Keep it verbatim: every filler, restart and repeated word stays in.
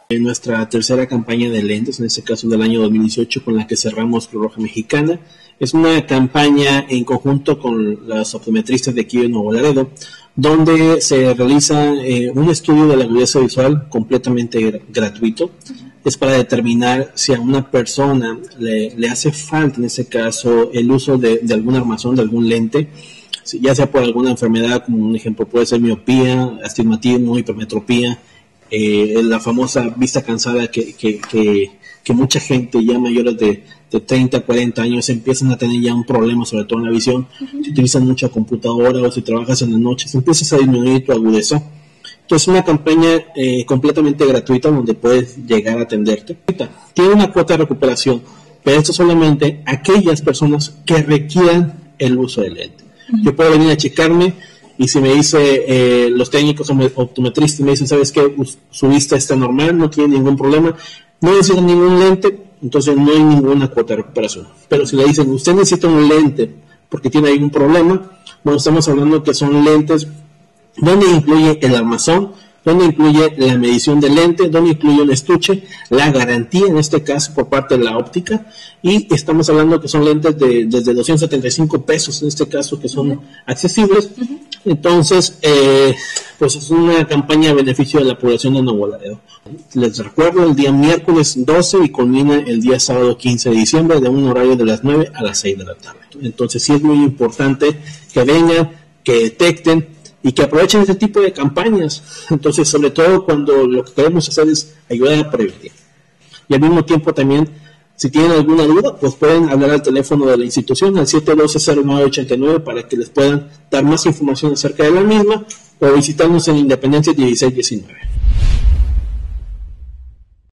En nuestra tercera campaña de lentes, en este caso del año dos mil dieciocho, con la que cerramos Cruz Roja Mexicana. Es una campaña en conjunto con los optometristas de aquí de Nuevo Laredo, donde se realiza eh, un estudio de la agudeza visual completamente gratuito. Es para determinar si a una persona le, le hace falta, en este caso, el uso de, de algún armazón, de algún lente, ya sea por alguna enfermedad, como un ejemplo puede ser miopía, astigmatismo, hipermetropía, eh, la famosa vista cansada que, que, que, que mucha gente ya mayores de, de treinta, cuarenta años empiezan a tener ya un problema, sobre todo en la visión. Uh-huh. Si utilizan mucha computadora o si trabajas en las noches, empiezas a disminuir tu agudeza. Entonces, una campaña eh, completamente gratuita donde puedes llegar a atenderte. Tiene una cuota de recuperación, pero esto solamente aquellas personas que requieran el uso del lente. Uh-huh. Yo puedo venir a checarme y si me dice eh, los técnicos optometristas me dicen, ¿sabes qué? Su vista está normal, no tiene ningún problema, no necesita ningún lente, entonces no hay ninguna cuota de recuperación. Pero si le dicen, usted necesita un lente porque tiene algún problema, bueno, estamos hablando que son lentes donde incluye el armazón, donde incluye la medición del lente, donde incluye el estuche, la garantía en este caso por parte de la óptica, y estamos hablando que son lentes de desde doscientos setenta y cinco pesos en este caso, que son uh-huh. accesibles. Uh-huh. Entonces, eh, pues es una campaña a beneficio de la población de Nuevo Laredo. Les recuerdo, el día miércoles doce y culmina el día sábado quince de diciembre, de un horario de las nueve a las seis de la tarde. Entonces sí es muy importante que vengan, que detecten y que aprovechen este tipo de campañas. Entonces, sobre todo cuando lo que queremos hacer es ayudar a prevenir. Y al mismo tiempo también, si tienen alguna duda, pues pueden hablar al teléfono de la institución, al siete uno dos, cero nueve ocho nueve, para que les puedan dar más información acerca de la misma, o visitarnos en Independencia dieciséis diecinueve.